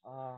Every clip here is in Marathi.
Uh,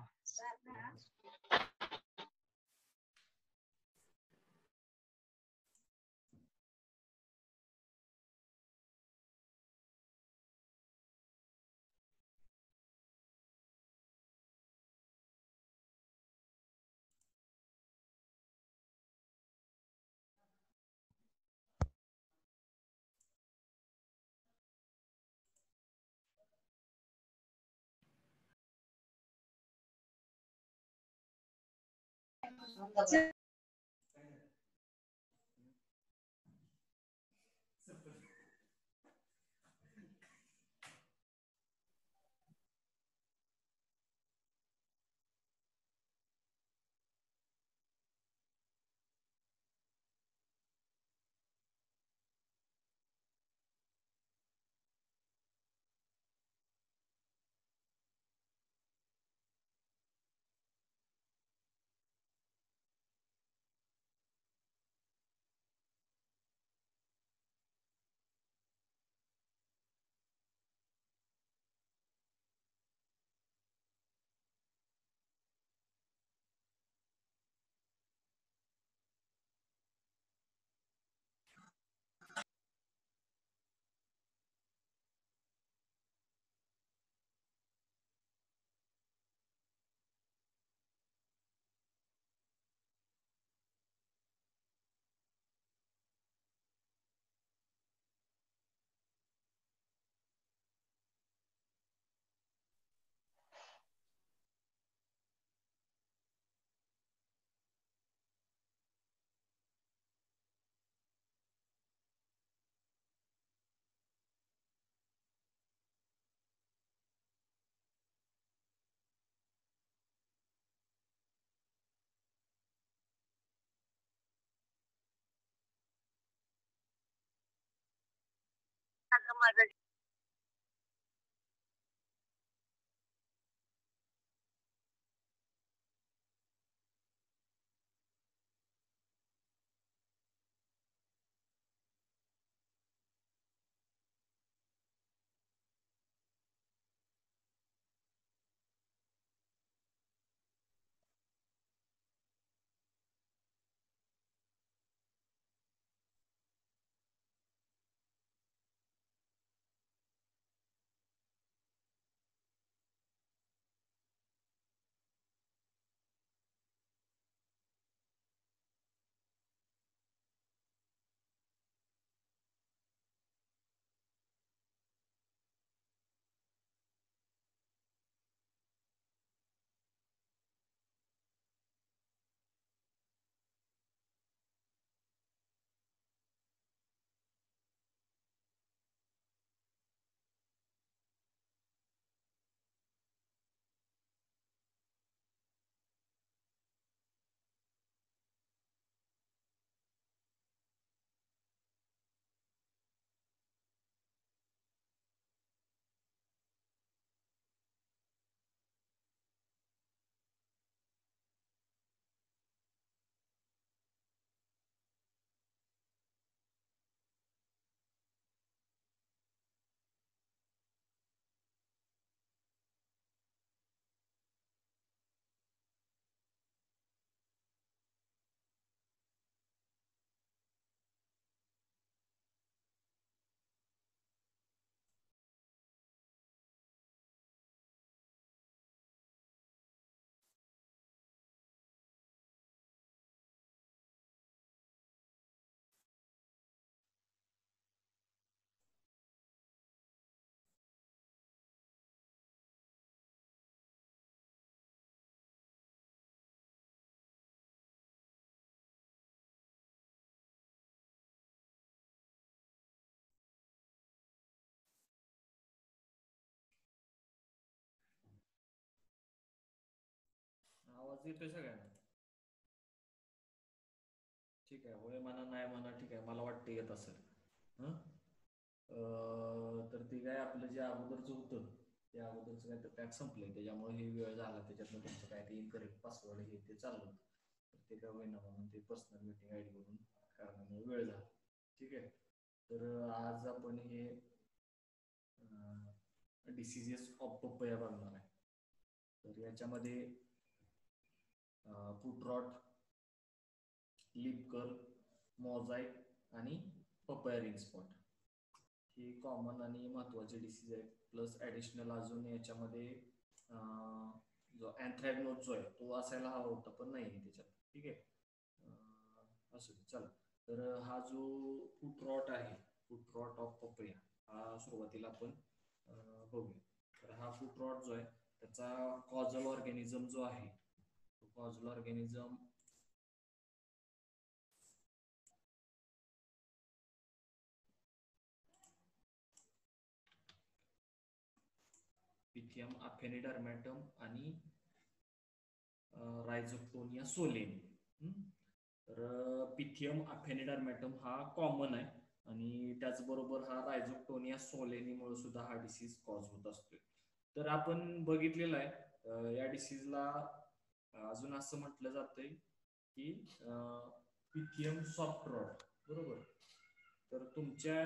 आवाज येतोय सगळ्यांना? ठीक आहे, होय म्हणा नाही म्हणा, ठीक आहे, मला वाटतं येत असेल. हं. तर ते काय आपलं जे अगोदरचं होतं ते अगोदरचं काय तर पॅक संपलंय, त्याच्यामुळे हे वेळ झाला. त्याच्यातनं तुमचं काय ते इनकरेक्ट पासवर्ड हे ते चाललं होतं. तर ते काय होईना म्हणून ते पर्सनल मीटिंग आय डी करून कारणामुळे वेळ झाला. ठीक आहे. तर आज आपण हे डिसिजेस ऑफ पपया बघणार आहे. तर याच्यामध्ये foot rot, leaf curl, mosaic आणि पपया रिंग स्पॉट हे कॉमन आणि महत्वाचे डिसीज आहेत. प्लस ॲडिशनल अजून याच्यामध्ये जो अँथ्रॅकनोज जो आहे तो असायला हवा होता पण नाही आहे त्याच्यात. ठीक आहे, असं चला. तर हा जो फूट रॉट आहे, फूट रॉट ऑफ पपया, हा सुरुवातीला आपण बघूया. तर हा फूट रॉट जो आहे त्याचा कॉझल ऑर्गॅनिझम जो आहे, तो कॉझल ऑर्गॅनिझम पिथियम अफेनिडर्मॅटम आणि रायझोक्टोनिया सोलेनी. तर पिथियम अफेनिडर्मॅटम हा कॉमन आहे आणि त्याचबरोबर हा रायझोक्टोनिया सोलेनीमुळे सुद्धा हा डिसीज कॉज होत असतोय. तर आपण बघितलेलं आहे या डिसीजला अजून असं म्हटलं जातंय की पिथियम सॉफ्ट रॉट, बरोबर. तर तुमच्या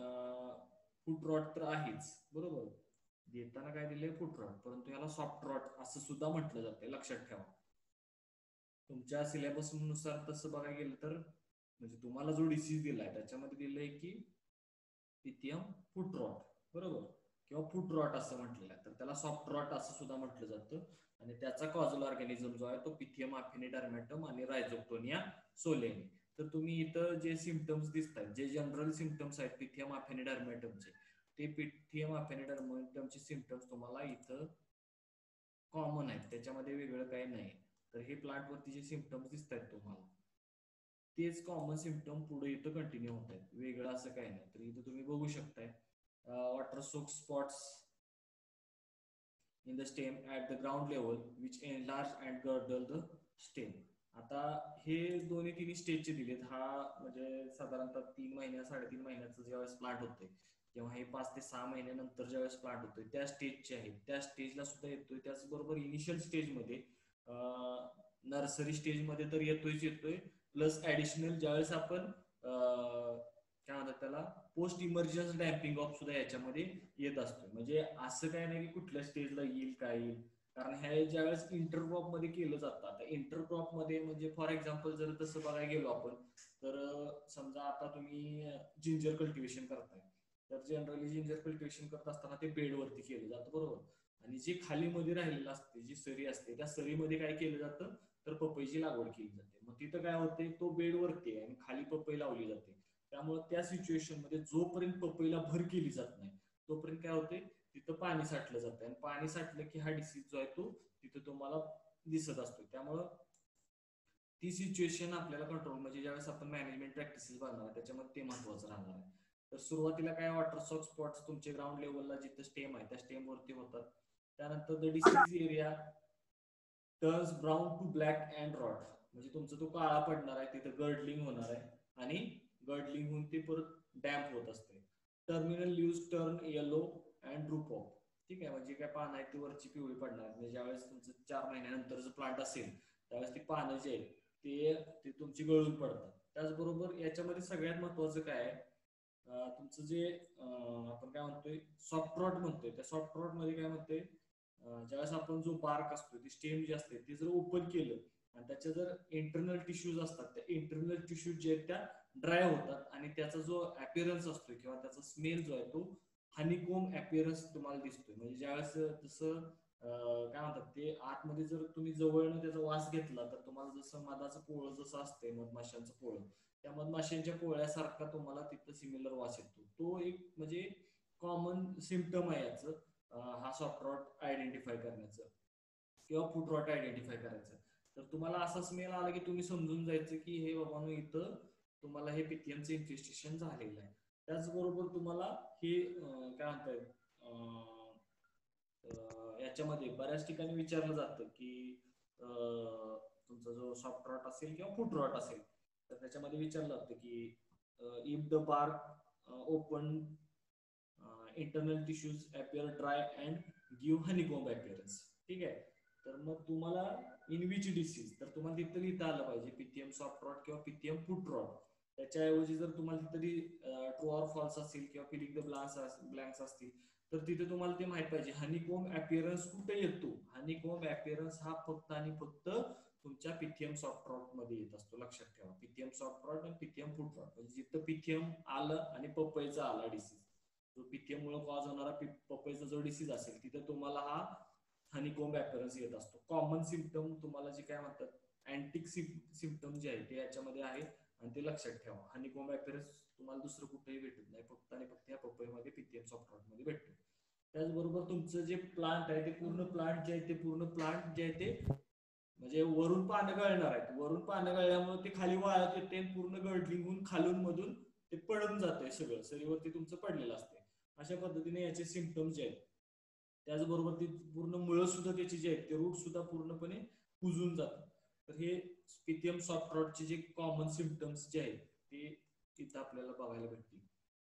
फूट रॉट तर आहेच, बरोबर. देताना काय दिले फूट रॉट, परंतु याला सॉफ्ट रॉट असं सुद्धा म्हटलं जाते, लक्षात ठेवा. तुमच्या सिलेबस नुसार तसं बघायला गेलं तर म्हणजे तुम्हाला जो डिसीज दिलाय त्याच्यामध्ये दिलंय की पिथियम फूट रॉट, बरोबर, किंवा फूट रॉट असं म्हटलेलं आहे. तर त्याला सॉफ्ट रॉट असं सुद्धा म्हटलं जातं आणि त्याचा कॉझल ऑर्गॅनिझम जो आहे तो पिथियम अफिनिडर्मॅटम आणि रायझोक्टोनिया सोलेनी. तर तुम्ही इथं जे सिम्पटम्स दिसत आहेत, जे जनरल सिम्पटम्स आहेत पिथियम अफिनिडर्मॅटमचे, ते पिथियम अफिनिडर्मॅटमचे सिम्पटम्स तुम्हाला इथं कॉमन आहेत, त्याच्यामध्ये वेगळं काही नाही. तर हे प्लांट वरती जे सिम्पटम्स दिसत आहेत तुम्हाला तेच कॉमन सिम्पटम पुढे इथं कंटिन्यू होत आहेत, वेगळं असं काही नाही. तर इथं तुम्ही बघू शकताय water soak spots in the stem at the ground level which enlarge and girdle the stem. आता हे दोन्ही तिन्ही स्टेजचे दिलेत. हा म्हणजे साधारणतः 3 महिन्या 3.5 महिन्याचं ज्यावेळेस प्लांट होते तेव्हा हे 5 ते 6 महिन्यानंतर ज्यावेळेस प्लांट होतोय त्या स्टेजचे आहेत, त्या स्टेजला सुद्धा येतोय. त्याचबरोबर इनिशियल स्टेजमध्ये नर्सरी स्टेजमध्ये तर येतोय, प्लस ऍडिशनल ज्यावेळेस आपण काय म्हणतात त्याला पोस्ट इमर्जन्स डॅम्पिंग ऑफ सुद्धा याच्यामध्ये येत असतो. म्हणजे असं काय नाही की कुठल्या स्टेजला येईल काय येईल, कारण हे ज्यावेळेस इंटरक्रॉप मध्ये केलं जातं. आता इंटरक्रॉप मध्ये म्हणजे फॉर एक्झाम्पल जर तसं बघायला गेलो आपण तर समजा आता तुम्ही जिंजर कल्टिवेशन करताय, तर जनरली जिंजर कल्टिवेशन करत असताना ते बेडवरती केलं जातं, बरोबर. आणि जे खाली मध्ये राहिलेलं असते, जी सरी असते, त्या सरीमध्ये काय केलं जातं तर पपईची लागवड केली जाते. मग तिथं काय होते, तो बेडवरती आहे आणि खाली पपई लावली जाते. त्यामुळे त्या सिच्युएशन मध्ये जोपर्यंत पपईला भर केली जात नाही तोपर्यंत काय होते, तिथं पाणी साठलं जातं आणि पाणी साठलं की हा डिसीज जो आहे तो तिथं तुम्हाला दिसत असतो. त्यामुळं ती सिच्युएशन आपल्याला कंट्रोल म्हणजे ज्यावेळेस आपण मॅनेजमेंट प्रॅक्टिसेस बघणार त्याच्यामध्ये ते महत्वाचं राहणार आहे. तर सुरुवातीला काय वॉटर सॉक स्पॉट्स तुमचे ग्राउंड लेवलला जिथं स्टेम आहे त्या स्टेम वरती होतात. त्यानंतर the disease area turns brown to black and rot, म्हणजे तुमचा तो काळा पडणार आहे, तिथं गर्डलिंग होणार आहे आणि गर्डलिंग होऊन ते परत डॅम्प होत असते. Terminal leaves turn yellow and droop off. ठीक आहे, म्हणजे काय पानं आहेत ती वरची पिवळी पडणार. म्हणजे ज्यावेळेस तुमचं 4 महिन्यानंतरचं प्लांट असेल त्यावेळेस ती पानं जे आहेत ते तुमची गळून पडतात. त्याचबरोबर याच्यामध्ये सगळ्यात महत्वाचं काय आहे, तुमचं जे आपण काय म्हणतोय सॉफ्ट रॉट म्हणतोय, त्या सॉफ्ट रॉट मध्ये काय म्हणतोय ज्यावेळेस आपण जो बार्क असतो ती स्टेम जी असते ती जर ओपन केलं आणि त्याच्या जर इंटरनल टिश्यूज असतात त्या इंटरनल टिश्यूज जे आहेत त्या ड्राय होतात आणि त्याचा जो अपिअरन्स असतो किंवा त्याचा स्मेल जो आहे तो हनीकोम अपिअरन्स तुम्हाला दिसतोय. म्हणजे ज्यावेळेस जसं काय म्हणतात ते आतमध्ये जर तुम्ही जवळनं त्याचा वास घेतला तर तुम्हाला जसं मधाचं पोळं जसं असतंय मधमाशांचं पोळं, त्या मधमाशांच्या पोळ्यासारखा तुम्हाला तिथं सिमिलर वास येतो. तो एक म्हणजे कॉमन सिम्पटम आहे याचं, हा सॉफ्ट रॉट आयडेंटिफाय करण्याचं किंवा फूट रॉट आयडेंटिफाय करायचं. तर तुम्हाला असा स्मेल आला की तुम्ही समजून जायचं की हे बाबांनो इथं तुम्हाला हे पिथियमचं इन्फेस्टेशन झालेलं आहे. त्याचबरोबर तुम्हाला हे काय म्हणताय याच्यामध्ये बऱ्याच ठिकाणी विचारलं जातं की तुमचा जो सॉफ्ट रॉट असेल किंवा फूट रॉट असेल तर त्याच्यामध्ये विचारलं जातं की if the bark open internal tissues appear dry and give honeycomb appearance. ठीक आहे, तर मग तुम्हाला इन विच डिसीज, तर तुम्हाला तिथं लिहिता आलं पाहिजे पिथियम सॉफ्ट रॉट किंवा पिथियम फूट रॉट. त्याच्याऐवजी जर तुम्हाला तरी ट्रू ऑर फॉल्स असेल किंवा फिलिंग द ब्लँक्स असतील, तर तिथे तुम्हाला ते माहित पाहिजे हनीकोम्ब अपीअरन्स कुठे येतो. हनीकोम्ब अपीअरन्स हा फक्त आणि फक्त तुमच्या पिथियम सॉफ्ट रॉट मध्ये येत असतो. लक्षात ठेवा, पिथियम सॉफ्ट रॉट आणि पिथियम फूट रॉट, म्हणजे जिथं पिथियम आलं आणि पपईचा आला डिसीज, जो पिथियम मुळे कॉज होणारा पपईचा जो डिसीज असेल तिथे तुम्हाला हा हनीकोम्ब अपीअरन्स येत असतो. कॉमन सिम्पटम तुम्हाला जे काय म्हणतात अँटिक सिम्पटम जे आहे ते याच्यामध्ये आहे, आणि ते लक्षात ठेवा. हनीकोम्ब अपीअरन्स तुम्हाला दुसरं कुठेही भेटत नाही, फक्त आणि फक्त या पपईमध्ये पिथियम सॉफ्ट रॉट मध्ये भेटतो. त्याचबरोबर तुमचं जे प्लांट आहे ते पूर्ण प्लांट जे आहे ते म्हणजे वरून पानं गळणार आहेत. वरून पानं गळल्यामुळे ते खाली वाळत येते, पूर्ण गळलिंगून खालून मधून ते पडून जाते, सगळं सरीवरती तुमचं पडलेलं असते. अशा पद्धतीने याचे सिम्पटम्स जे आहेत. त्याचबरोबर ती पूर्ण मुळं सुद्धा त्याची जे आहेत ते रूट सुद्धा पूर्णपणे कुजून जातात. तर हे पिथियम सॉफ्ट रॉटचे जे कॉमन सिम्पटम्स जे आहेत ते इथं आपल्याला बघायला भेटतील.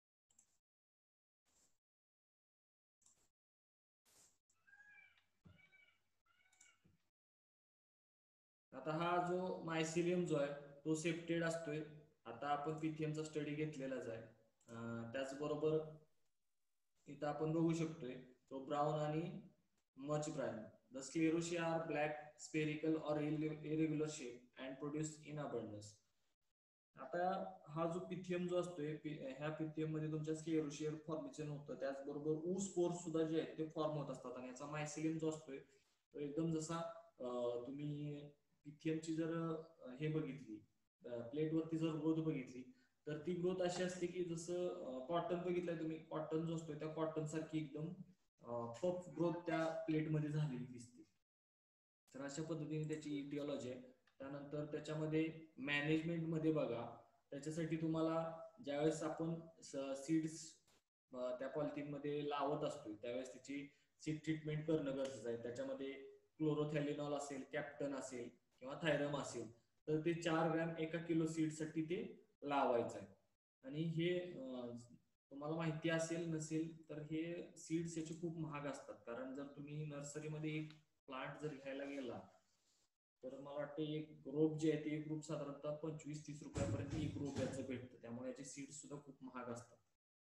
आता हा जो मायसिलियम जो आहे तो सेप्टेड असतोय. आता आपण पिथियमचा स्टडी घेतलेलाच आहे. त्याचबरोबर इथं आपण बघू शकतोय तो ब्राऊन आणि much brown. The sclerotia are black, spherical or irregular shape and produce in abundance. आता हा जो पिथियम जो असतोय, ह्या पिथियम मध्ये तुमच्या स्क्लेरोशियर फॉर्मेशन होतं. त्याचबरोबर ऊ स्पोर सुद्धा जे आहेत ते फॉर्म होत असतात. आणि याचा मायसिलियम जो असतोय तो एकदम जसा तुम्ही पिथियमची जर हे बघितली, प्लेटवरती जर ग्रोथ बघितली, तर ती ग्रोथ अशी असते की जसं कॉटन बघितलंय तुम्ही, कॉटन जो असतोय त्या कॉटन सारखी एकदम पफ ग्रोथ त्या प्लेटमध्ये झालेली दिसते. तर अशा पद्धतीने त्याची इटिओलॉजी आहे. त्यानंतर त्याच्यामध्ये मॅनेजमेंट मध्ये बघा, त्याच्यासाठी तुम्हाला ज्यावेळेस आपण सीड्स त्या पॉलिथिन मध्ये लावत असतो त्यावेळेस त्याची सीड ट्रीटमेंट करणं गरजेचं आहे. त्याच्यामध्ये क्लोरोथॅलिनॉल असेल, कॅप्टन असेल किंवा थायरम असेल, तर ते 4 ग्रॅम एका किलो सीड साठी ते लावायचं आहे. आणि हे तुम्हाला माहिती असेल नसेल तर हे सीड्स याचे खूप महाग असतात. कारण जर तुम्ही नर्सरीमध्ये एक प्लांट जर घ्यायला गेला तर मला वाटतं एक रोप जे आहे ते एक रोप साधारणतः 25-30 रुपयापर्यंत एक रोप याचं भेटतं. त्यामुळे याचे सीड्स सुद्धा खूप महाग असतात.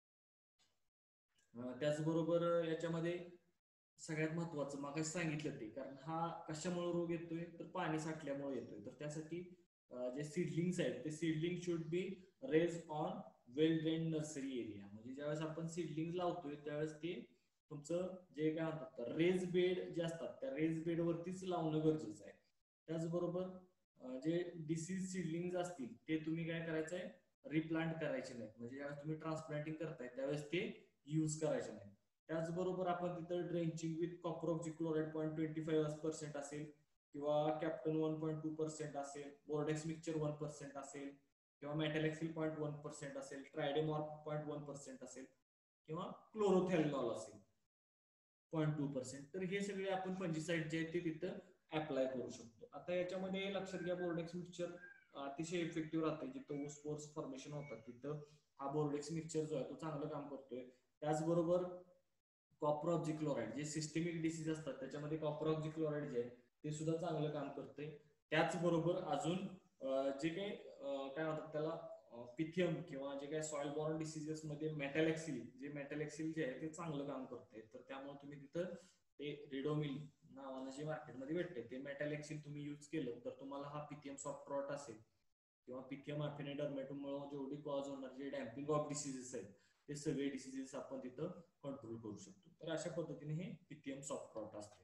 त्याचबरोबर याच्यामध्ये सगळ्यात महत्वाचं मागे सांगितलं ते, कारण हा कशामुळे रोग येतोय तर पाणी साठल्यामुळे येतोय. तर त्यासाठी जे सीडलिंग्स आहेत ते seedling should be raise on well drain nursery area. म्हणजे ज्यावेळेस आपण सीडलिंग लावतोय त्यावेळेस ते तुमचं जे काय म्हणतात रेज बेड जे असतात त्या रेज बेड वरतीच लावणं गरजेचं आहे. त्याचबरोबर जे डिसीज सीडलिंग्स असतील ते तुम्ही काय करायचंय, रिप्लांट करायचे नाही. म्हणजे ज्यावेळेस तुम्ही ट्रान्सप्लांटिंग करताय त्यावेळेस ते यूज करायचे नाही. त्याचबरोबर आपण तिथं ड्रेंचिंग विथ कॉपर ऑक्झिक्लोराइड 0.25% असेल किंवा कॅप्टन 1.2% असेल, बोर्डेक्स मिक्सचर 1% असेल किंवा मेटॅलेक्सिल 0.1% असेल, ट्रायडेमॉर्फ 0.1% असेल किंवा क्लोरोथॅलिनॉल असेल 0.2%. तर हे सगळे आपण फंजिसाइड जे आहेत ते तिथं अप्लाय करू शकतो. आता याच्यामध्ये लक्षात घ्या, बोर्डेक्स मिक्सचर अतिशय इफेक्टिव्ह राहते. जिथं स्पोर्स फॉर्मेशन होतात तिथं हा बोर्डेक्स मिक्सचर जो आहे तो चांगलं काम करतोय. त्याचबरोबर कॉपर ऑक्झिक्लोराइड जे सिस्टेमिक डिसीज असतात त्याच्यामध्ये कॉपर ऑक्झिक्लोराइड जे आहे ते सुद्धा चांगलं काम करते. त्याचबरोबर अजून जे काही काय म्हणतात त्याला पिथियम किंवा जे काही सॉइल बॉर्न डिसीजेस मध्ये मेटॅलेक्सिल जे आहे ते चांगलं काम करते. तर त्यामुळे तुम्ही तिथं ते रिडोमिल नावानं जे मार्केटमध्ये भेटते ते मेटॅलेक्सिल तुम्ही यूज केलं तर तुम्हाला हा पिथियम सॉफ्ट रॉट असेल किंवा पिथियम अफिनिडर्मेटोमुळे जेवढी कॉज होणार जे डॅम्पिंग ऑफ डिसीजेस आहेत ते सगळे डिसीजेस आपण तिथं कंट्रोल करू शकतो. तर अशा पद्धतीने हे पिथियम सॉफ्ट रॉट असते.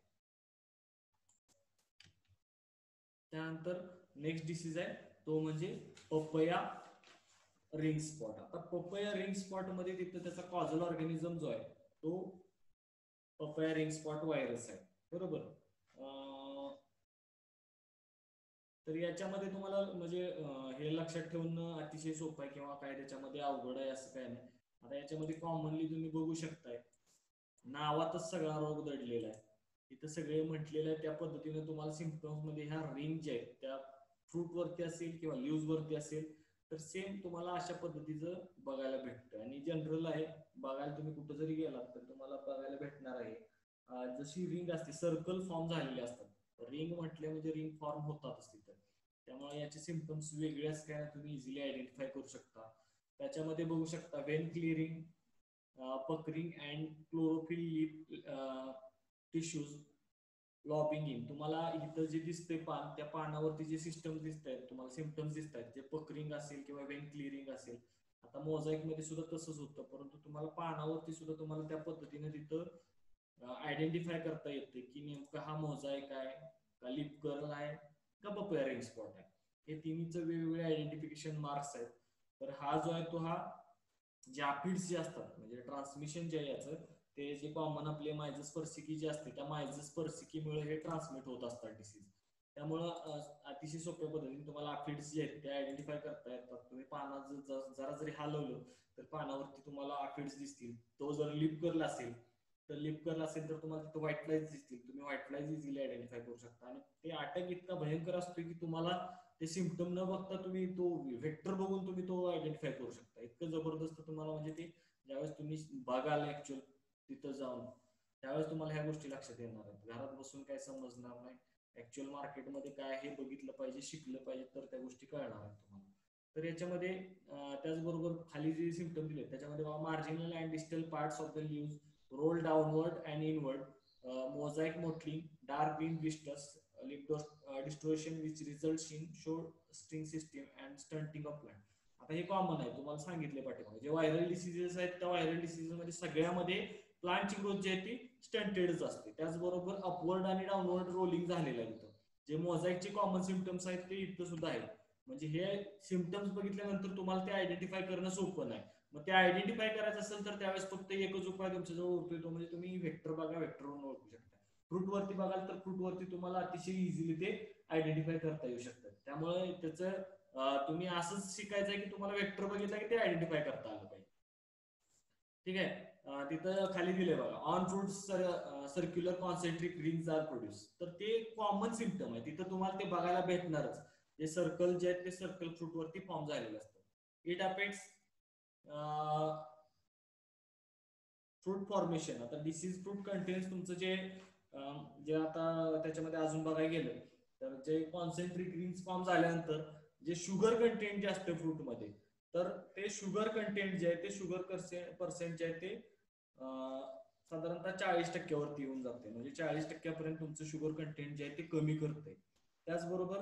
त्यानंतर नेक्स्ट डिसीज आहे तो म्हणजे पपया रिंग स्पॉट. आता पपया रिंग स्पॉट मध्ये तिथं त्याचा कॉझल ऑर्गॅनिझम जो आहे तो पपया रिंग स्पॉट व्हायरस आहे, बरोबर. तर याच्यामध्ये तुम्हाला म्हणजे हे लक्षात ठेवणं अतिशय सोपं आहे किंवा काय त्याच्यामध्ये अवघड आहे असं काय नाही. आता याच्यामध्ये कॉमनली तुम्ही बघू शकताय नावातच सगळा रोग दडलेला आहे. इथं सगळे म्हटलेलं आहे त्या पद्धतीने तुम्हाला सिम्पटम्स मध्ये ह्या रिंग जे आहेत त्या फ्रूट वरती असेल किंवा लिव्ज वरती असेल तर सेम तुम्हाला अशा पद्धतीचं बघायला भेटतं. आणि जनरल आहे, बघायला तुम्ही कुठं जरी गेलात तर तुम्हाला बघायला भेटणार आहे. जशी रिंग असते सर्कल फॉर्म झालेले असतात. रिंग म्हटले म्हणजे रिंग फॉर्म होतातच तिथं. त्यामुळे याचे सिम्पटम्स वेगळे असं काय तुम्ही इझिली आयडेंटिफाय करू शकता. त्याच्यामध्ये बघू शकता vein clearing, puckering and chlorophyll leaf tissues lobing in. तुम्हाला इथं जे दिसते पान, त्या पानावरती जे सिस्टम दिसत आहेत तुम्हाला, सिम्पटम्स दिसत आहेत, जे पकरिंग असेल किंवा वेन क्लिअरिंग असेल. आता मोझाईक मध्ये सुद्धा तसंच होतं, परंतु तुम्हाला पानावरती सुद्धा तुम्हाला त्या पद्धतीने तिथं आयडेंटिफाय करता येते की नेमका हा मोझाईक आहे का, लिप कर्ल आहे का, पपया रिंग स्पॉट आहे. हे तिन्हीचं वेगवेगळे आयडेंटिफिकेशन मार्क्स आहेत. तर हा जो आहे तो हा जे अफिड्स जे असतात, म्हणजे ट्रान्समिशन जे आहे याचं, ते जे कॉमन आपले मायझस पर्सिकी जे असते, त्या मायझस पर्सिकीमुळे हे ट्रान्समिट होत असतात डिसीज. त्यामुळं अतिशय सोप्या पद्धतीने तुम्हाला अफिड्स जे आहेत ते आयडेंटिफाय करता येतात. तुम्ही पानात जरा जरी हलवलं तर पानावरती तुम्हाला अफिड्स दिसतील. तो जर लिप कर्ल असेल तर तुम्हाला तिथे व्हाईट फ्लाईज दिसतील. तुम्ही व्हाईट फ्लाईज इझिली आयडेंटिफाय करू शकता. आणि ते अटॅक इतका भयंकर असतो की तुम्हाला ते सिम्पटम न बघता तुम्ही तो व्हेक्टर बघून तुम्ही तो आयडेंटिफाय करू शकता. इतकं जबरदस्त तुम्हाला, म्हणजे ते ज्यावेळेस तुम्ही बघाल ऍक्च्युअल तिथं जाऊन, त्यावेळेस तुम्हाला ह्या गोष्टी लक्षात येणार आहेत. घरात बसून काय समजणार नाही. ऍक्च्युअल मार्केटमध्ये काय हे बघितलं पाहिजे, शिकलं पाहिजे, तर त्या गोष्टी कळणार आहेत तुम्हाला. तर याच्यामध्ये त्याचबरोबर खाली जे सिम्पटम दिले त्याच्यामध्ये marginal and distal parts of the leaves roll downward and inward, mosaic mottling, dark green blisters, lip distortion which results in short string system and stunting of plant. आता हे कॉमन आहे, तुम्हाला सांगितले पाठीमागे. जे व्हायरल डिसीजेस आहेत त्या व्हायरल डिसीजेस मध्ये सगळ्यामध्ये प्लांटची ग्रोथ जी आहे ती स्टंटेडच असते. त्याचबरोबर अपवर्ड आणि डाऊनवर्ड रोलिंग झालेलं आहे. इथं जे मोझाईकचे कॉमन सिम्पटम्स आहेत ते इथं सुद्धा आहेत. म्हणजे हे सिम्पटम्स बघितल्यानंतर तुम्हाला ते आयडेंटिफाय करणं सोपं नाही. मग ते आयडेंटिफाय करायचं असेल तर त्यावेळेस फक्त एकच उपाय तुमच्याजवळ उरतो, तो म्हणजे तुम्ही व्हेक्टर बघा, व्हेक्टरवरून ओळखू शकता. फ्रूट वरती बघाल तर फ्रूट वरती तुम्हाला अतिशय इझिली ते आयडेंटिफाय करता येऊ शकतात. त्यामुळे त्याचं तुम्ही असंच शिकायचं आहे की तुम्हाला व्हेक्टर बघितलं की ते आयडेंटिफाय करता आलं पाहिजे. ठीक आहे. तिथं खाली दिले बघा, on fruit circular concentric rings are produce. तर ते कॉमन सिम्पटम आहे, तिथं तुम्हाला ते बघायला भेटणारच. जे सर्कल जे आहेत ते सर्कल फ्रूट वरती फॉर्म झालेले असतात. It affects fruit formation. आता डिसीज फ्रूट कंटेन्स तुमचं जे आता त्याच्यामध्ये अजून बघायला गेलं तर जे कॉन्सेंट्रिक रिंग्स फॉर्म झाल्यानंतर जे शुगर कंटेंट जे असतं फ्रूटमध्ये, तर ते शुगर कंटेंट जे आहे ते शुगर पर्सेंट जे आहे ते साधारणतः 40% वरती येऊन जाते. म्हणजे 40% तुमचं शुगर कंटेंट जे आहे ते कमी करते. त्याचबरोबर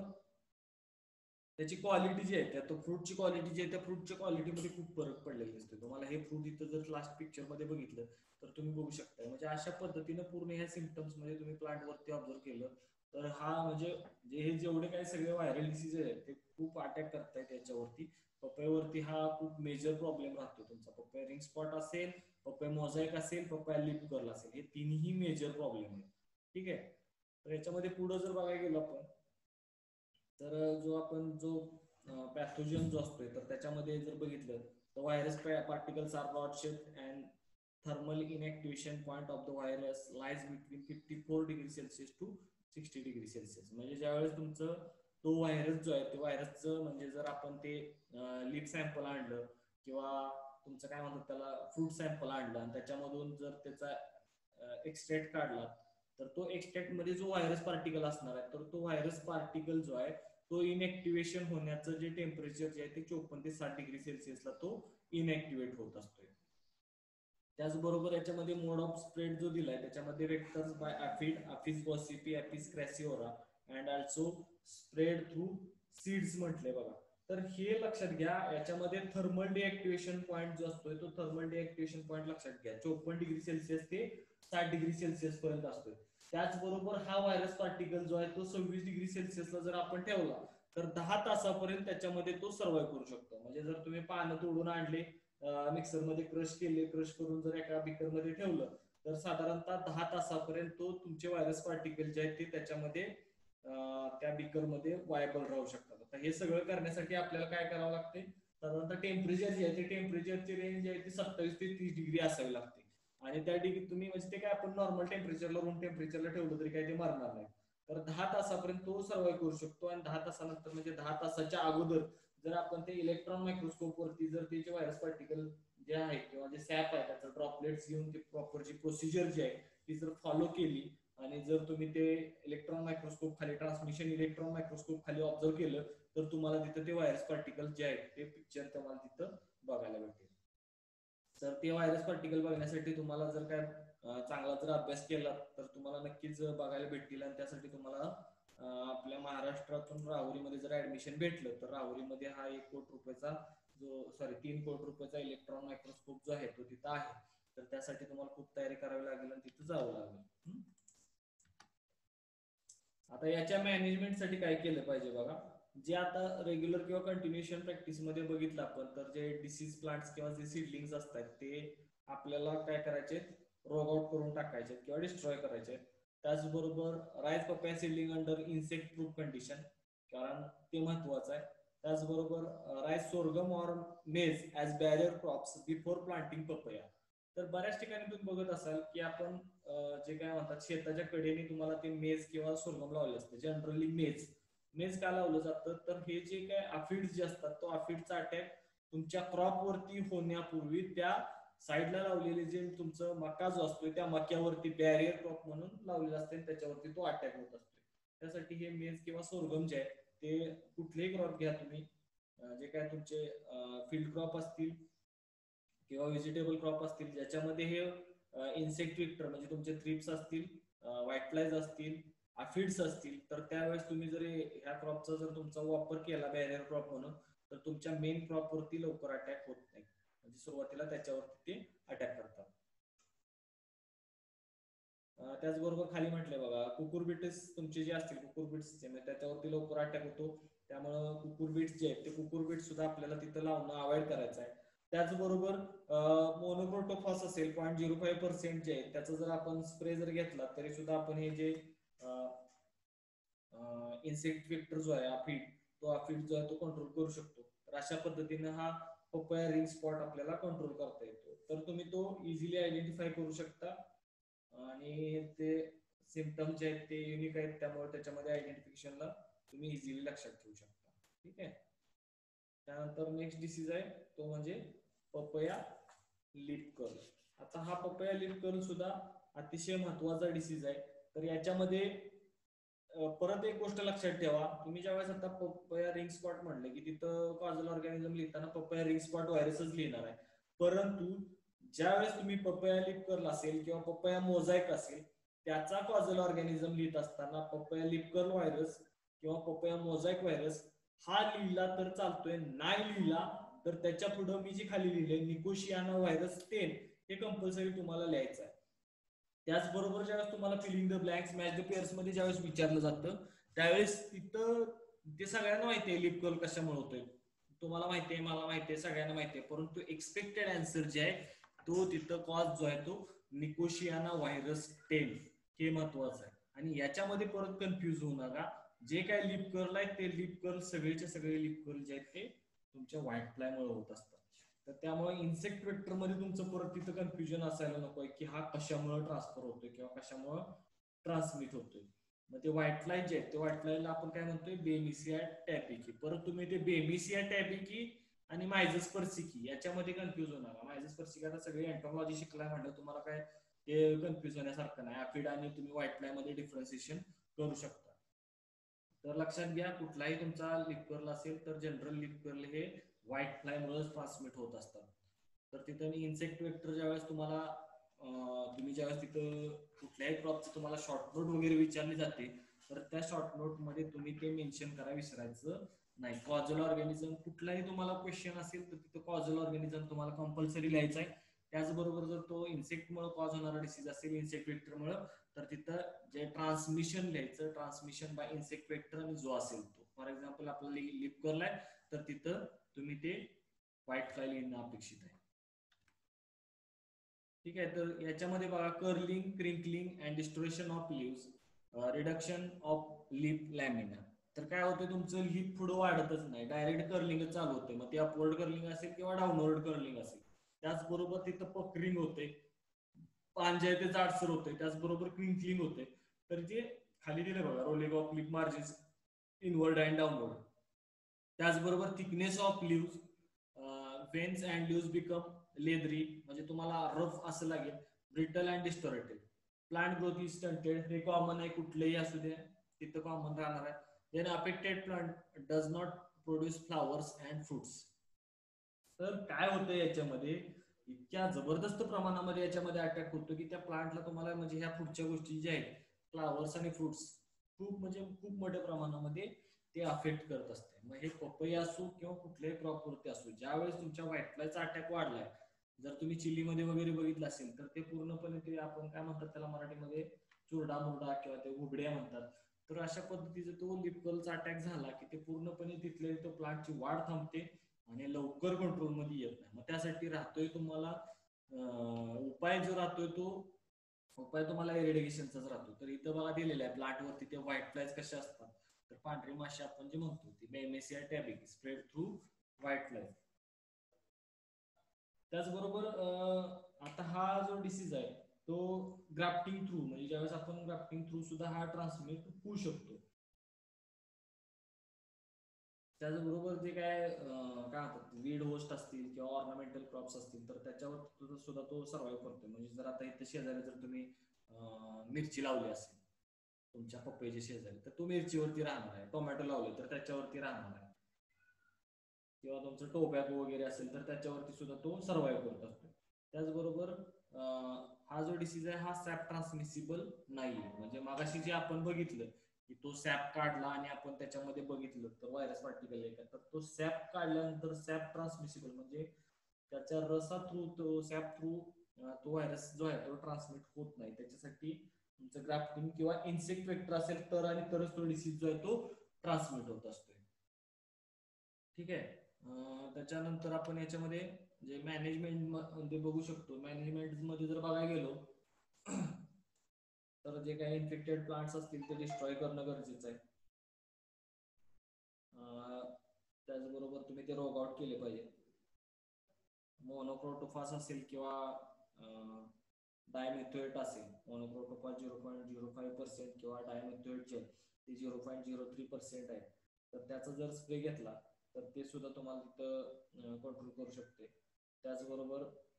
त्याची क्वालिटी जी आहे, त्या फ्रूटची क्वालिटी जी आहे त्या फ्रूटच्या क्वालिटीमध्ये खूप फरक पडलेला दिसतो तुम्हाला. हे फ्रूट इथं जर लास्ट पिक्चर मध्ये बघितलं तर तुम्ही बघू शकता. म्हणजे अशा पद्धतीनं पूर्ण ह्या सिम्पटम्स मध्ये तुम्ही प्लांट वरती ऑब्झर्व केलं तर हा म्हणजे हे जेवढे काही सगळे व्हायरल डिसीज आहेत ते खूप अटॅक करतायत याच्यावरती. पपयावरती हा खूप मेजर प्रॉब्लेम राहतो तुमचा. पपया रिंग स्पॉट असेल, पपया मोझाईक असेल, पपया लिप कर्ल असेल, हे तिन्ही मेजर प्रॉब्लेम आहेत. ठीक आहे. तर याच्यामध्ये पुढे जर बघायला गेलो आपण तर जो पॅथोजन जो असतोय तर त्याच्यामध्ये जर बघितलं तर virus particles are rod shape and thermal inactivation point of the virus lies between 54 degree Celsius to 60 degree Celsius. म्हणजे ज्यावेळेस तुमचं तो व्हायरस जो आहे ते व्हायरसचं, म्हणजे जर आपण ते लिप सॅम्पल आणलं किंवा तुमचं काय म्हणतात त्याला फ्रूट सॅम्पल आणलं आणि त्याच्यामधून जर त्याचा एक्सट्रॅक्ट काढला तर तो एक्सट्रॅक्ट मध्ये जो व्हायरस पार्टिकल असणार आहे तर तो व्हायरस पार्टिकल जो आहे तो इनएक्टिवेशन होण्याचं जे टेम्परेचर जे आहे ते 54 ते 60 डिग्री सेल्सिअसला तो इनएक्टिवेट होत असतोय. त्याचबरोबर याच्यामध्ये मोड ऑफ स्प्रेड जो दिलाय त्याच्यामध्ये vectors by aphid, Aphis gossypii, Aphis craccivora and also spread through seeds म्हटले बघा. तर हे लक्षात घ्या, याच्यामध्ये थर्मल डिएक्टिवेशन पॉईंट जो असतोय तो थर्मल डिएक्टिवेशन पॉईंट लक्षात घ्या 54 डिग्री सेल्सिअस ते 60 डिग्री सेल्सिअस पर्यंत असतोय. त्याचबरोबर हा व्हायरस पार्टिकल जो आहे तो 26 डिग्री सेल्सिअसला जर आपण ठेवला तर 10 तासापर्यंत त्याच्यामध्ये तो सर्व्हाइव्ह करू शकतो. म्हणजे जर तुम्ही पानं तोडून आणले, मिक्सरमध्ये क्रश केले, क्रश करून जर एका बिकरमध्ये ठेवलं तर साधारणतः 10 तासापर्यंत तो तुमचे व्हायरस पार्टिकल जे आहेत ते त्याच्यामध्ये त्या बिकरमध्ये वायबल राहू शकतात. आता हे सगळं करण्यासाठी आपल्याला काय करावं लागते, साधारणतः टेम्परेचर जे आहे ते टेम्परेचरची रेंज जी आहे ती 27 ते 30 डिग्री असावी लागते. आणि त्या डिग्री तुम्ही म्हणजे ते काय आपण नॉर्मल टेम्परेचरला, रूम टेम्परेचरला ठेवलं तरी काही ते मरणार नाही. तर 10 तासापर्यंत तो सर्व्हाइव्ह करू शकतो. आणि 10 तासानंतर म्हणजे 10 तासाच्या अगोदर जर आपण ते इलेक्ट्रॉन मायक्रोस्कोप वरती जर त्याचे व्हायरस पार्टिकल जे आहे किंवा जे सॅप आहे त्याचं ड्रॉपलेट्स घेऊन ते प्रॉपरची प्रोसिजर जी आहे ती जर फॉलो केली आणि जर तुम्ही ते इलेक्ट्रॉन मायक्रोस्कोप खाली, ट्रान्समिशन इलेक्ट्रॉन मायक्रोस्कोप खाली ऑब्झर्व केलं तर तुम्हाला तिथं ते व्हायरस पार्टिकल जे आहेत ते पिक्चर तुम्हाला तिथं बघायला भेटेल. तर ते व्हायरस पार्टिकल बघण्यासाठी तुम्हाला जर काय चांगला जर अभ्यास केला तर तुम्हाला नक्कीच बघायला भेटतील. आणि त्यासाठी तुम्हाला आपल्या महाराष्ट्रातून राहुरीमध्ये जर ऍडमिशन भेटलं तर राहुरीमध्ये हा 1 कोटी रुपयाचा जो 3 कोटी रुपयाचा इलेक्ट्रॉन मायक्रोस्कोप जो आहे तो तिथं आहे. तर त्यासाठी तुम्हाला खूप तयारी करावी लागेल आणि तिथं जावं लागेल. आता याच्या मॅनेजमेंटसाठी काय केलं पाहिजे बघा. जे आता रेग्युलर किंवा कंटिन्युएशन प्रॅक्टिस मध्ये बघितलं आपण तर जे डिसीज प्लांट्स किंवा जे सीडलिंग्स असतात ते आपल्याला काय करायचे, रोग आउट करून टाकायचे किंवा डिस्ट्रॉय करायचे. त्याचबरोबर raise papaya seedling under insect proof condition, कारण ते महत्वाचं आहे. त्याचबरोबर raise sorghum or maize as barrier crops before planting papaya. तर बऱ्याच ठिकाणी तुम्ही बघत असाल की आपण जे काय म्हणतात शेताच्या कडेने तुम्हाला ते मेज किंवा सोरगम लावले असते. जनरली मेज का लावलं जातं तर हे जे काय अफिड्स जे असतात तो अफिडचा अटॅक तुमच्या क्रॉप वरती होण्यापूर्वी त्या साईडला लावलेले जे तुमचं मका जो असतो त्या मक्यावरती बॅरियर क्रॉप म्हणून लावलेला असते त्याच्यावरती तो अटॅक होत असतो. त्यासाठी हे मेज किंवा सोरगम जे आहे ते कुठलेही क्रॉप घ्या तुम्ही, जे काय तुमचे फील्ड क्रॉप असतील किंवा व्हेजिटेबल क्रॉप असतील ज्याच्यामध्ये हे इन्सेक्ट विक्टर म्हणजे तुमचे थ्रिप्स असतील, व्हाईट फ्लाईज असतील, अफिड्स असतील, तर त्यावेळेस तुम्ही जर ह्या क्रॉपचा जर तुमचा वापर केला बॅरियर क्रॉप म्हणून तर तुमच्या मेन क्रॉप वरती लवकर अटॅक होत नाही. म्हणजे सुरुवातीला त्याच्यावरती ते अटॅक करतात. त्याचबरोबर खाली म्हटलंय बघा कुकुरबिट्स तुमचे जे असतील कुकुरबिट्स त्याच्यावरती लवकर अटॅक होतो. त्यामुळं कुकुरबिट्स जे आहेत ते कुकुरबिट सुद्धा आपल्याला तिथं लावणं अवॉइड करायचं आहे. त्याचबरोबर मोनोक्रोटोफॉस असेल 0.05% जे आहे त्याचा जर आपण स्प्रे जर घेतला तरी सुद्धा आपण हे जे इन्सेक्ट वेक्टर जो आहे अफिड जो आहे तो कंट्रोल करू शकतो. तर अशा पद्धतीने हा पपया रिंग स्पॉट आपल्याला कंट्रोल करता येतो. तर तुम्ही तो इझिली आयडेंटिफाय करू शकता आणि ते सिम्पटम जे आहेत ते युनिक आहेत त्यामुळे त्याच्यामध्ये आयडेंटिफिकेशनला तुम्ही इझिली लक्षात ठेवू शकता. ठीक आहे. त्यानंतर नेक्स्ट डिसीज आहे तो म्हणजे पपया लीफ कर्ल. आता हा पपया लीफ कर्ल सुद्धा अतिशय महत्वाचा डिसीज आहे. तर याच्यामध्ये परत एक गोष्ट लक्षात ठेवा, तुम्ही ज्यावेळेस आता पपया रिंग स्पॉट म्हणले की तिथं कॉजल ऑर्गॅनिझम लिहिताना पपया रिंग स्पॉट व्हायरसच लिहिणार आहे. परंतु ज्यावेळेस तुम्ही पपया लीफ कर्ल असेल किंवा पपया मोझॅक असेल त्याचा कॉजल ऑर्गॅनिझम लिहित असताना पपया लीफ कर्ल व्हायरस किंवा पपया मोझॅक व्हायरस हा लिहिला तर चालतोय, नाही लिहिला तर त्याच्या पुढे मी जे खाली लिहिले निकोशियाना व्हायरस 10 हे कंपल्सरी तुम्हाला लिहायचं आहे. त्याचबरोबर ज्यावेळेस तुम्हाला filling the blanks match the pairs मध्ये ज्यावेळेस विचारलं जातं त्यावेळेस तिथं ते सगळ्यांना माहिती आहे लीफ कर्ल कशामुळे होतोय, तुम्हाला माहिती आहे, मला माहिती आहे, सगळ्यांना माहिती आहे. परंतु एक्सपेक्टेड आन्सर जे आहे तो तिथं कॉज जो आहे तो निकोशियाना व्हायरस 10 हे महत्वाचं आहे. आणि याच्यामध्ये परत कन्फ्युज होऊ नका, जे काय लीफ कर्ल आहे ते लीफ कर्ल सगळेचे सगळे लीफ कर्ल जे आहेत ते तुमच्या व्हाईट फ्लायमुळे होत असतात. तर त्यामुळे इन्सेक्ट वेक्टर मध्ये तुमचं परत तिथं कन्फ्युजन असायला नकोय की हा कशामुळे ट्रान्सफर होतोय किंवा कशामुळे ट्रान्समिट होतोय. मग ते व्हाईट फ्लाय जे आहेत ते व्हाईट फ्लायला आपण काय म्हणतोय बेमिसिया टॅपिकी. परत तुम्ही ते बेमिसिया टॅपिकी आणि मायझस पर्सिकी याच्यामध्ये कन्फ्युज होणार. मायझस पर्सिकी आता सगळे एंटोलॉजी शिकलाय म्हणलं तुम्हाला काय ते कन्फ्युज होण्यासारखं नाही. अफिड आणि तुम्ही व्हाईट फ्लाय मध्ये डिफरन्सिएशन करू शकता. तर लक्षात घ्या कुठलाही तुमचा लीफ कर्ल असेल तर जनरल लीफ कर्ल हे व्हाईट फ्लायमुळेच ट्रान्समिट होत असतात. तर तिथं मी इन्सेक्ट वेक्टर ज्यावेळेस तुम्हाला तुम्ही ज्यावेळेस तिथं कुठल्याही क्रॉपची तुम्हाला शॉर्ट नोट वगैरे विचारली जाते तर त्या शॉर्ट नोट मध्ये तुम्ही ते मेन्शन करा विसरायचं नाही. कॉजल ऑर्गॅनिझम कुठलाही तुम्हाला क्वेश्चन असेल तर तिथं कॉजल ऑर्गॅनिझम तुम्हाला कंपल्सरी लिहायचं आहे. त्याचबरोबर जर तो इन्सेक्टमुळे कॉज होणारा डिसीज असेल इन्सेक्ट वेक्टरमुळे तर तिथं जे ट्रान्समिशन लिहायचं, ट्रान्समिशन बाय इन्सेक्ट वेक्टर आणि जो असेल तो. फॉर एक्झाम्पल आपल्याला लीफ कर्ल आहे तर तिथं तुम्ही ते व्हाईट फ्लाय लिहिणं अपेक्षित आहे. ठीक आहे. तर याच्यामध्ये बघा curling, crinkling and distortion of leaves, reduction of leaf lamina. तर काय होतं तुमचं लीफ पुढे वाढतच नाही, डायरेक्ट कर्लिंगच चालू होते. मग ते अपवर्ड कर्लिंग असेल किंवा डाऊनवर्ड कर्लिंग असेल. त्याचबरोबर तिथं पकरिंग होते, पान जे आहे ते जाडसर होते. त्याचबरोबर क्रिंकलिंग होते. तर जे खाली दिले बघा rolling of leaf margins inward and downward. त्याचबरोबर thickness of leaves, veins and leaves become leathery म्हणजे तुम्हाला रफ असं लागेल, brittle and distorted. Plant growth is stunted, हे कॉमन आहे, कुठलेही असू दे तिथं कॉमन राहणार आहे. Then affected plant does not produce flowers and fruits. तर काय होतं याच्यामध्ये, इतक्या जबरदस्त प्रमाणामध्ये याच्यामध्ये अटॅक होतो की त्या प्लांटला तुम्हाला म्हणजे ह्या पुढच्या गोष्टी ज्या आहेत फ्लावर्स आणि फ्रुट्स खूप म्हणजे खूप मोठ्या प्रमाणामध्ये ते अफेक्ट करत असते. मग हे पपई असो किंवा कुठल्याही क्रॉपवरती असो, ज्यावेळेस तुमच्या व्हाईट फ्लायचा अटॅक वाढलाय, जर तुम्ही चिलीमध्ये वगैरे बघितलं असेल तर ते पूर्णपणे ते आपण काय म्हणतात त्याला मराठीमध्ये चुरडा मुरडा किंवा ते उघड्या म्हणतात. तर अशा पद्धतीचा तो लीफ कर्लचा अटॅक झाला की ते पूर्णपणे तिथले तो प्लांटची वाढ थांबते आणि लवकर कंट्रोलमध्ये येत नाही. मग त्यासाठी राहतोय तुम्हाला उपाय जो राहतोय तो उपाय तुम्हाला इरिगेशनचाच राहतो. तर इथं बघा दिलेलं आहे प्लांटवरती ते व्हाईट फ्लायज कसे असतात. तर पांढरी माशी आपण जे म्हणतो ती Bemisia tabaci spread through white fly. त्याचबरोबर आता हा जो डिसीज आहे तो ग्राफ्टिंग थ्रू म्हणजे ज्यावेळेस आपण ग्राफ्टिंग थ्रू सुद्धा हा ट्रान्समिट होऊ शकतो. त्याचबरोबर जे काय म्हणतात वीड होस्ट असतील किंवा ऑर्नामेंटल क्रॉप्स असतील तर त्याच्यावर सुद्धा तो सर्व्हाइव्ह करतो. म्हणजे जर आता इथे शेजारी जर तुम्ही मिरची लावली असेल तुमच्या पपईच्या शेजारी तर तो मिरचीवरती राहणार आहे. टोमॅटो लावले तर त्याच्यावरती राहणार आहे किंवा तुमचं टोबॅको वगैरे असेल तर त्याच्यावरती सुद्धा तो सर्व्हाइव्ह करत असतो. त्याचबरोबर हा जो डिसीज आहे हा सॅप ट्रान्समिसिबल नाही. म्हणजे मागाशी जे आपण बघितलं की तो सॅप काढला आणि आपण त्याच्यामध्ये बघितलं तर व्हायरस पार्टिकल आहे का, तर तो सॅप काढल्यानंतर सॅप ट्रान्समिसिबल म्हणजे त्याच्या रसा थ्रू तो सॅप थ्रू तो व्हायरस जो आहे तो ट्रान्समिट होत नाही. त्याच्यासाठी तुमचं ग्राफ्टिंग किंवा इन्सेक्ट वेक्टर असेल तर आणि तरच तो डिसीज जो आहे तो ट्रान्समिट होत असतोय. ठीक आहे. त्याच्यानंतर आपण याच्यामध्ये जे मॅनेजमेंट मध्ये बघू शकतो, मॅनेजमेंट मध्ये जर बघायला गेलो तर जे काही इन्फेक्टेड प्लांट्स असतील ते डिस्ट्रॉय करणं गरजेचं आहे. त्याचबरोबर तुम्ही ते रोग आउट केले पाहिजे. मोनोक्रोटोफास असेल किंवा डायमेथोएट असेल, मोनोक्रोटोफास 0.05% किंवा डायमेथोएट जे ते 0.03% आहे, तर त्याचा जर स्प्रे घेतला तर ते सुद्धा तुम्हाला तिथं कंट्रोल करू शकते. त्याचबरोबर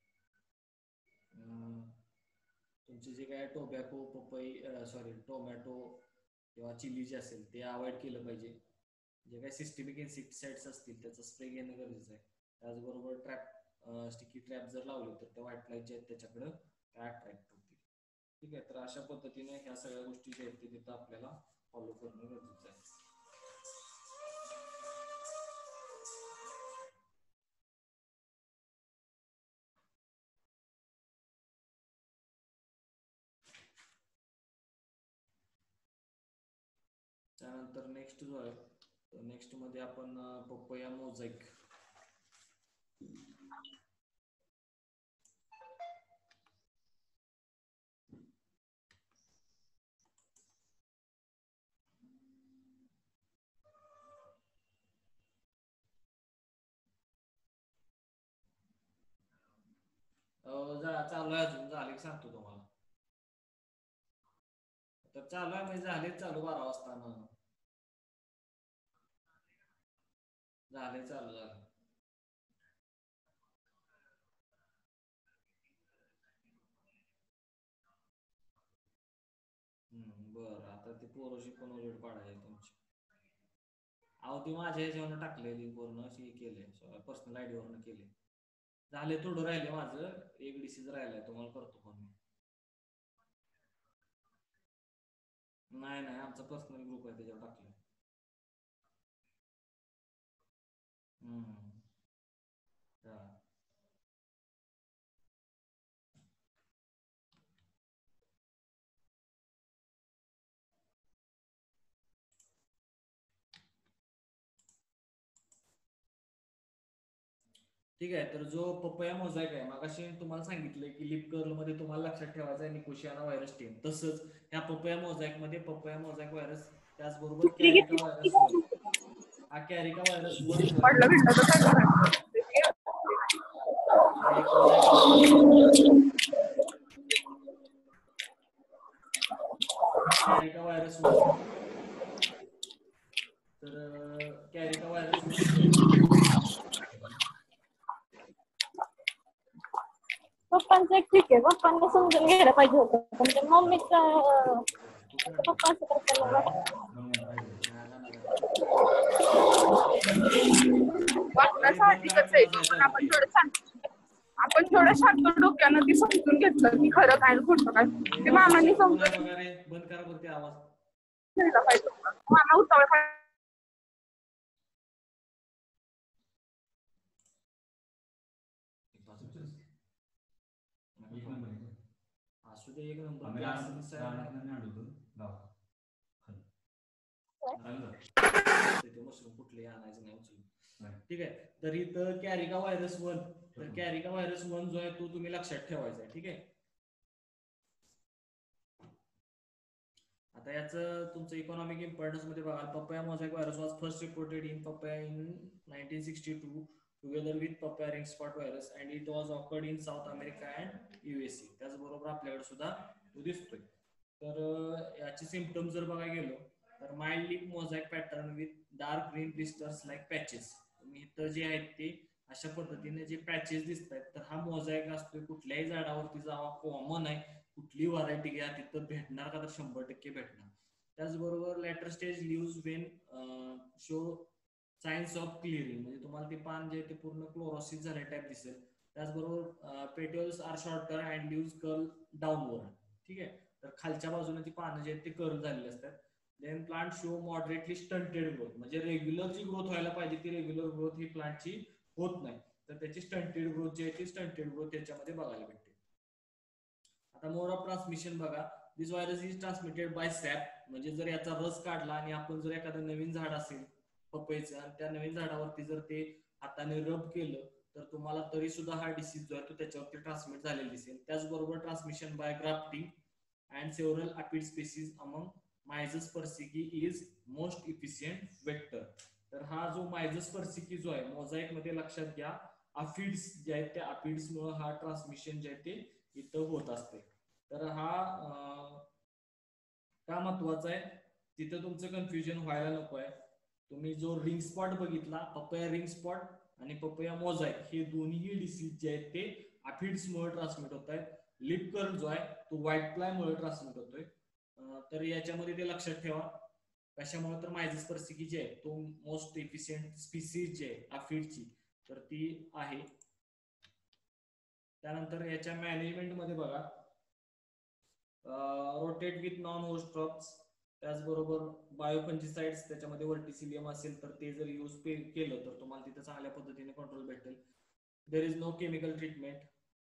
तुमचे जे काय टोबॅको पपई टोमॅटो किंवा चिली जे असेल ते अवॉइड केलं पाहिजे. जे काही सिस्टमिक इन्सेक्टिसाइड्स असतील त्याचा स्प्रे घेणं गरजेचं आहे. त्याचबरोबर ट्रॅप स्टिकी ट्रॅप जर लावले तर त्या व्हाईट फ्लाय जे आहेत त्याच्याकडं काय अट्रॅक्ट होतील. ठीक आहे. तर अशा पद्धतीने ह्या सगळ्या गोष्टी जे आहेत ते तिथं आपल्याला फॉलो करणं गरजेचं आहे. त्यानंतर नेक्स्ट जो आहे तर नेक्स्ट मध्ये आपण पपया मोझॅक. चालू आहे अजून, झाले सांगतो तुम्हाला. तर चालू आहे म्हणजे झालेच चालू 12 वाजता झाले चालू झालं. बरं आता ती पोरोशी पण उजेड पाडायची तुमची. अहो ती माझ्या ह्याच्यावरनं टाकलेली पूर्ण अशी केले पर्सनल आयडी वरनं केले. झाले थोडं राहिले माझं, एक डिसीज राहिलाय तुम्हाला करतो फोन मी. नाही नाही आमचा पर्सनल ग्रुप आहे त्याच्यावर टाकलं. हा. ठीक आहे. तर जो पपया मोझॅक आहे मगाशी तुम्हाला सांगितलंय की लिप कर्ल मध्ये तुम्हाला लक्षात ठेवायचा आहे निकोशियाना व्हायरस टेम. तसंच ह्या पपया मोझॅक मध्ये पपया मोझॅक व्हायरस त्याचबरोबर कॅरिका व्हायरस 1 हा कॅरिका व्हायरस 1 जो आहे एक मोझॅक कॅरिका व्हायरस 1. तर कॅरिका व्हायरस 1 जो आहे पप्पांचं ठीक आहे, पप्पांनी समजून घ्यायला पाहिजे होतं, पण ते मम्मीचं पप्पा असं करताना वाटणं साहजिकच आहे, आपण थोडं शांत डोक्यानं ती समजून घेतलं की खरं काय खोटं काय ते मामांनी समजून बंद करा बरं आवाज घ्यायला पाहिजे. मामा उतावळ असू दे एक नंबर मशरूम कुठले आणायचं नाही उचलून. ठीक आहे, तर इथं कॅरिका व्हायरस 1, तर कॅरिका व्हायरस 1 जो आहे तो तुम्ही लक्षात ठेवायचा आहे. ठीक आहे, आता याचं तुमचं इकॉनॉमिक इम्पॉर्टन्स मध्ये बघा. Papaya mosaic virus was first reported in papaya in 1962 together with papaya ring spot virus and it was occurred in South America and USA. त्याचबरोबर आपल्याकडे सुद्धा तो दिसतोय. तर याचे सिम्पटम्स जर बघायला गेलो तर mild leaf mosaic pattern with dark green blisters like patches. तुम्ही इथं जे आहेत ते अशा पद्धतीने जे पॅचेस दिसत आहेत तर हा मोझॅक असतोय. कुठल्याही झाडावरती जावा, कॉमन आहे, कुठली व्हरायटी घ्या तिथं भेटणार का तर 100% भेटणार. त्याचबरोबर later stage leaves vein show signs of clearing, म्हणजे तुम्हाला ते पान जे ते पूर्ण क्लोरोसिस झाले टाईप दिसेल. त्याचबरोबर petals are shorter and leaves curl downward. ठीक आहे, तर खालच्या बाजूने ती पानं जे आहेत ते कर्ल झालेली असतात. Then plant show moderately stunted growth, म्हणजे रेग्युलर जी ग्रोथ व्हायला पाहिजे ती रेग्युलर ग्रोथ ही प्लांटची होत नाही, तर त्याची स्टंटेड ग्रोथ जी आहे ती स्टंटेड ग्रोथ त्याच्यामध्ये बघायला भेटते. आता मोड ऑफ ट्रान्समिशन बघा. This virus is transmitted by sap, म्हणजे जर याचा रस काढला आणि आपण जर एखादं नवीन झाड असेल पपईचं आणि त्या नवीन झाडावरती जर ते हाताने रब केलं तर तुम्हाला तरी सुद्धा हा डिसीज जो आहे तो त्याच्यावरती ट्रान्समिट झालेला दिसेल. त्याचबरोबर transmission by grafting and several aphid species among Myzus persicae is most efficient vector. तर हा जो मायझस पर्सिकी जो आहे मोझॅक मध्ये लक्षात घ्या अफिड्स जे आहेत त्या अफिड्समुळे हा ट्रान्समिशन जे आहे ते इथं होत असते. तर हा का महत्वाचा आहे, तिथं तुमचं कन्फ्युजन व्हायला नको आहे. तुम्ही जो रिंग स्पॉट बघितला, पपया रिंग स्पॉट आणि पपया मोझॅक, हे दोन्ही डिसीज जे आहेत ते अफिड्समुळे ट्रान्समिट होत आहेत. लिप कर्ल जो आहे तो व्हाईट फ्लायमुळे ट्रान्समिट होतोय. तर याच्यामध्ये ते लक्षात ठेवा. कशामुळे तर मायझस पर्सिकी जे आहे तो मोस्ट एफिशियंट स्पीसीज जे आहे अफिडची तर ती आहे. त्यानंतर याच्या मॅनेजमेंट मध्ये बघा, rotate with non host crops, त्याचबरोबर बायोफंजिसाइड्स, त्याच्यामध्ये वर्टिसिलियम असेल तर ते जर यूज केलं तर तुम्हाला तिथं चांगल्या पद्धतीने कंट्रोल भेटेल. There is no chemical treatment.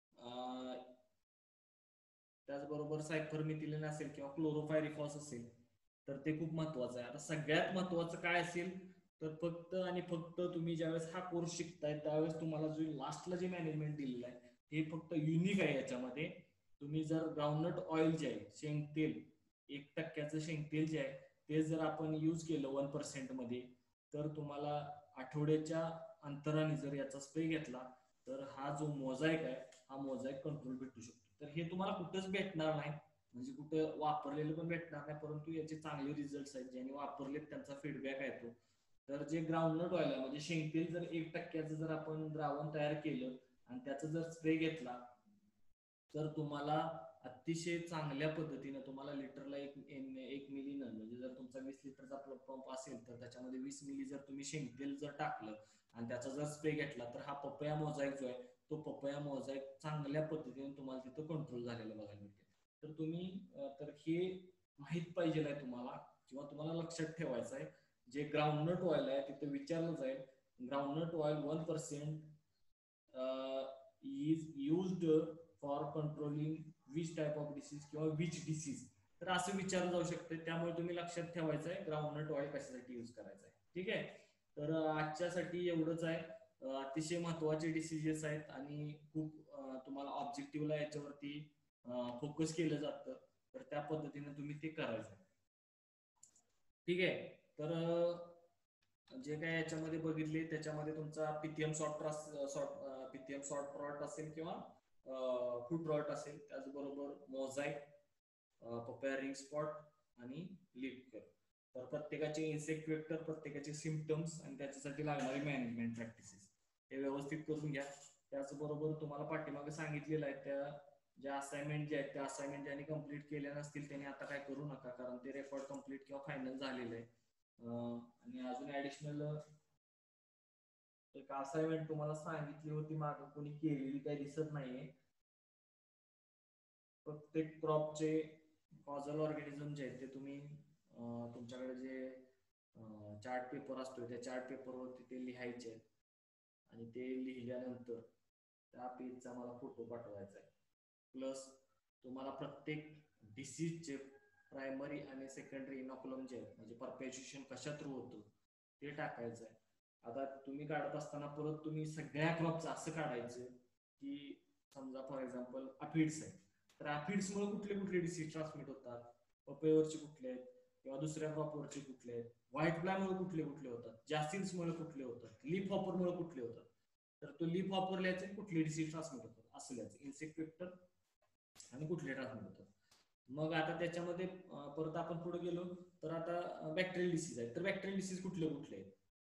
त्याचबरोबर सायपरमिथिलिन असेल किंवा क्लोरोफायरिफॉस असेल तर ते खूप महत्वाचं आहे. आता सगळ्यात महत्वाचं काय असेल तर फक्त आणि फक्त तुम्ही ज्यावेळेस हा कोर्स शिकताय त्यावेळेस तुम्हाला जो लास्टला जे मॅनेजमेंट दिलेलं आहे हे फक्त युनिक आहे. याच्यामध्ये तुम्ही जर ग्राउंडनट ऑइल जे आहे, शेंगतेल, 1% शेंगतेल जे आहे ते जर आपण यूज केलं 1% मध्ये तर तुम्हाला आठवड्याच्या अंतराने जर याचा स्प्रे घेतला तर हा जो मोझॅक आहे हा मोझॅक कंट्रोल भेटू शकतो. तर हे तुम्हाला कुठंच भेटणार नाही, म्हणजे कुठं वापरलेलं पण भेटणार नाही, परंतु याचे चांगले रिझल्ट आहेत. ज्यांनी वापरले त्यांचा फीडबॅक आहे तो. तर जे ग्राउंडनट ऑइल आहे म्हणजे शेंगतेल जर 1% जर आपण द्रावण तयार केलं आणि त्याचा जर स्प्रे घेतला तर तुम्हाला अतिशय चांगल्या पद्धतीने तुम्हाला लिटरला एक मिली नल, म्हणजे जर तुमचा 20 लिटरचा पंप असेल तर त्याच्यामध्ये 20 मिली जर तुम्ही शेंगतेल जर टाकलं आणि त्याचा जर स्प्रे घेतला तर हा पपया मोझॅक जो आहे तो पपया मोझॅक चांगल्या पद्धतीने तुम्हाला तिथं कंट्रोल झालेला बघायला मिळते. तर तुम्ही तर हे माहित पाहिजे आहे तुम्हाला, किंवा तुम्हाला लक्षात ठेवायचं आहे. जे ग्राउंडनट ऑइल आहे तिथे विचारलं जाईल groundnut oil 1% is used for controlling which type of disease किंवा विच डिसीज, तर असं विचारलं जाऊ शकते. त्यामुळे तुम्ही लक्षात ठेवायचं आहे ग्राउंडनट ऑइल कशासाठी यूज करायचं आहे. ठीक आहे, तर आजच्यासाठी एवढंच आहे. अतिशय महत्वाचे डिसीजेस आहेत आणि खूप तुम्हाला ऑब्जेक्टिव्हला याच्यावरती फोकस केलं जातं, तर त्या पद्धतीने तुम्ही ते करायचं. ठीक आहे, तर जे काय याच्यामध्ये बघितले त्याच्यामध्ये तुमचा पीथीएम सॉर्ट रॉट असेल किंवा फूड रॉट असेल, त्याचबरोबर मोझॅक, पपया रिंग स्पॉट आणि लीफ कर्ल. तर प्रत्येकाचे इन्सेक्ट वेक्टर, प्रत्येकाचे सिम्पटम्स आणि त्याच्यासाठी लागणारी मॅनेजमेंट प्रॅक्टिसेस हे व्यवस्थित करून घ्या. त्याचबरोबर तुम्हाला पाठीमागे सांगितलेलं आहे त्या ज्या असाइनमेंट जे आहेत त्या असाइनमेंट ज्यांनी कम्प्लीट केल्या नसतील त्यांनी आता काय करू नका, कारण ते रेकॉर्ड कम्प्लीट किंवा फायनल झालेलं आहे. आणि अजून ऍडिशनल एक असाइनमेंट तुम्हाला सांगितली होती मागं, कोणी केलेली काही दिसत नाहीये. प्रत्येक क्रॉपचे कॉझल ऑर्गॅनिझम जे आहेत ते तुम्ही तुमच्याकडे जे चार्ट पेपर असतो त्या चार्ट पेपरवरती ते लिहायचे आहेत आणि ते लिहिल्यानंतर त्या पेजचा मला फोटो पाठवायचा आहे. प्लस तुम्हाला प्रत्येक डिसीजचे प्रायमरी आणि सेकंडरी इनॉक्युलम जे आहेत म्हणजे परपेच्युएशन कशा थ्रू होतं ते टाकायचं आहे. आता तुम्ही काढत असताना परत तुम्ही सगळ्या क्रॉपचं असं काढायचं की समजा फॉर एक्झाम्पल अफिड्स आहे तर अफिड्समुळे कुठले कुठले डिसीज ट्रान्समिट होतात, पपईवरचे कुठले आहेत किंवा दुसऱ्या क्रॉपवरचे कुठले आहेत, व्हाईट फ्लायमुळे कुठले कुठले होतात, जासिन्समुळे कुठले होतात, लीफ हॉपरमुळे कुठले होतात. तर तो लीफ हॉपर लिहायचं कुठले डिसीज ट्रान्समिट होतात असं लिहायचं, इन्सेक्ट वेक्टर आणि कुठले ट्रान्समिट होतात. मग आता त्याच्यामध्ये परत आपण पुढे गेलो तर आता बॅक्टेरियल डिसीज आहे तर बॅक्टेरियल डिसीज कुठले कुठले आहेत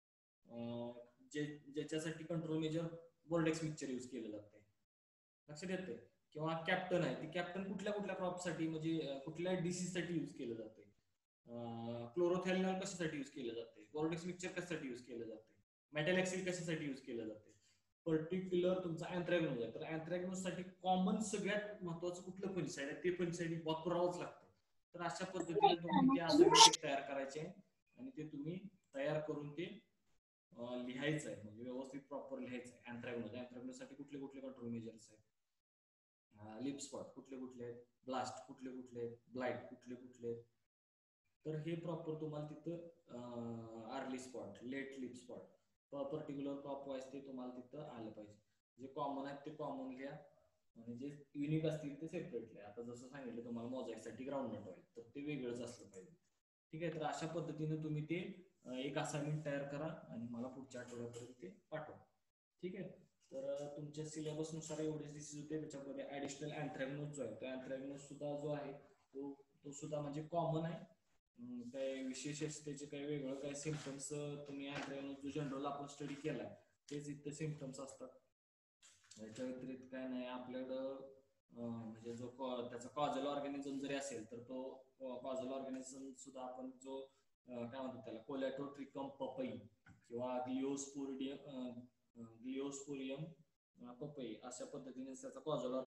ज्याच्यासाठी control measure Bordeaux mixture use केलं जाते, लक्षात येते. किंवा कॅप्टन आहे ती कॅप्टन कुठल्या कुठल्या क्रॉपसाठी म्हणजे कुठल्या डिसीजसाठी यूज केलं जाते, क्लोरोथॅलिनॉल कशासाठी यूज केलं जाते, बोर्डेक्स मिक्सचर कशासाठी यूज केलं जाते, मेटॅलेक्सिल कशासाठी यूज केलं जाते, पर्टिक्युलर तुमचा अँथ्रॅग्नोज आहे तर अँथ्रॅग्नोज साठी कॉमन सगळ्यात महत्वाचं कुठलं फंगिसाइड आहे ते फंगिसाइड वापरावंच लागतं. तर अशा पद्धतीने तुम्ही ते असाइनमेंट तयार करायचे आणि ते तुम्ही तयार करून ते लिहायचं आहे म्हणजे व्यवस्थित प्रॉपर लिहायचं आहे. अँथ्रॅग्नोज साठी कुठले कुठले कंट्रोल मेजर्स आहेत, लिप स्पॉट कुठले कुठले आहेत, ब्लास्ट कुठले कुठले आहेत, ब्लाइट कुठले कुठले आहेत. तर हे प्रॉपर तुम्हाला तिथं early spot, late leaf spot particular crop wise ते तुम्हाला तिथं आलं पाहिजे. जे कॉमन आहेत ते कॉमन लिहा आणि जे युनिक असतील ते सेपरेट लिहा. आता जसं सांगितलं तुम्हाला मोझॅकसाठी ग्राउंडनट ऑइल तर ते वेगळंच असलं पाहिजे. ठीक आहे, तर अशा पद्धतीने तुम्ही ते एक असाइनमेंट तयार करा आणि मला पुढच्या आठवड्यापर्यंत ते पाठवा. ठीक आहे, तर तुमच्या सिलेबसनुसार एवढेच डिसीज होते. त्याच्यामध्ये ऍडिशनल अँथ्रॅग्नोज जो आहे तो अँथ्रॅग्नोज सुद्धा जो आहे तो सुद्धा म्हणजे कॉमन आहे. काही विशेष त्याचे काही वेगळं काही सिम्पटम्स तुम्ही अँथ्रॅग्नोज जो जनरल आपण स्टडी केलाय तेच इथे सिम्पटम्स असतात. याच्या व्यतिरिक्त काय नाही आपल्याकडं. म्हणजे जो त्याचा कॉझल ऑर्गॅनिझम जरी असेल तर तो कॉझल ऑर्गॅनिझम सुद्धा आपण जो काय म्हणतो त्याला कोलॅटोट्रिकम पपई किंवा ग्लिओस्पोरियम पपई अशा पद्धतीने त्याचा कॉझल